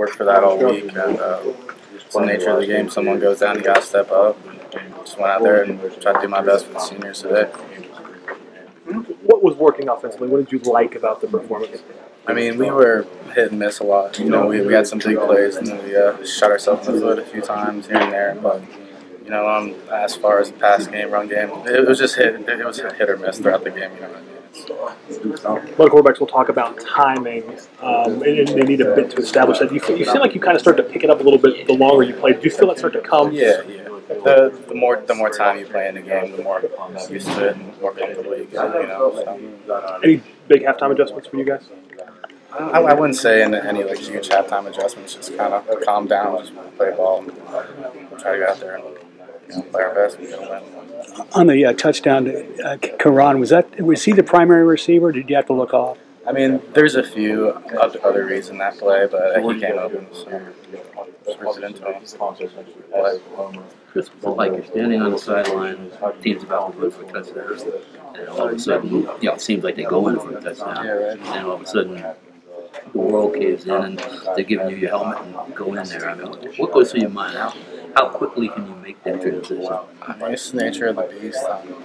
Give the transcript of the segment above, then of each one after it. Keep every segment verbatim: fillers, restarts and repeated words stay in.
worked for that all week, and uh, it's the nature of the game. Someone goes down, you got to step up. Just went out there and tried to do my best for the seniors today. What was working offensively? What did you like about the performance? I mean, we were hit and miss a lot. You know, we, we had some big plays, and then we uh, shot ourselves in the foot a few times here and there. But you know, um, as far as the pass game, run game, it was just hit. It was hit or miss throughout the game. You know what I mean? A lot of quarterbacks will talk about timing, um, and they need a bit to establish that. You feel, you feel like you kind of start to pick it up a little bit the longer you play. Do you feel that start to come? Yeah, yeah. The the more the more time you play in the game, the more used to it, and the more comfortable you get. You know. So. Any big halftime adjustments for you guys? I, I wouldn't say any, any like huge halftime adjustments. Just kind of calm down, just play ball, and try to get out there and you know, play our best and get a win. On the uh, touchdown to uh, Karan, was that was he the primary receiver? Or did you have to look off? I mean, there's a few other reads in that play, but he came open, so just ripped it into him. But, Chris, it's like you're standing on the sideline, team's about to go for a touchdown, and all of a sudden, you know, it seems like they go in for a touchdown, yeah, right. and all of a sudden, the world caves in, and they're giving you your helmet and go in there. I mean, what goes through your mind? How, how quickly can you make that transition? I mean, it's the nature of the beast. Um,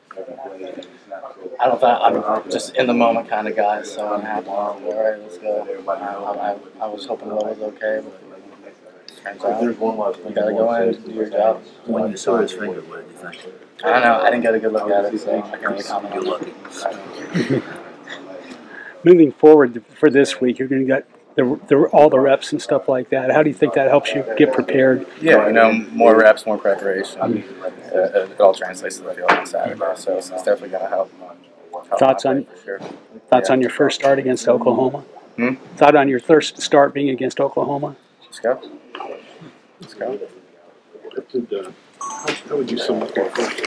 I don't think I'm just in the moment kind of guy, so I'm happy. All right, let's go. I, I, I was hoping the was okay, but turns out you gotta go in and do your job. When you saw his finger, what did you think? I don't know. I didn't get a good look at it, so I can't really comment. You're lucky. Moving forward for this week, you're going to get the, the, all the reps and stuff like that. How do you think that helps you get prepared? Yeah, you know, more reps, more preparation. I mean, it, it all translates to the field on Saturday, so it's definitely going to help. help Thoughts on for sure. thoughts yeah. on your first start against Oklahoma? Hmm? Thought on your first start being against Oklahoma? Let's go. Let's go. How would you sum up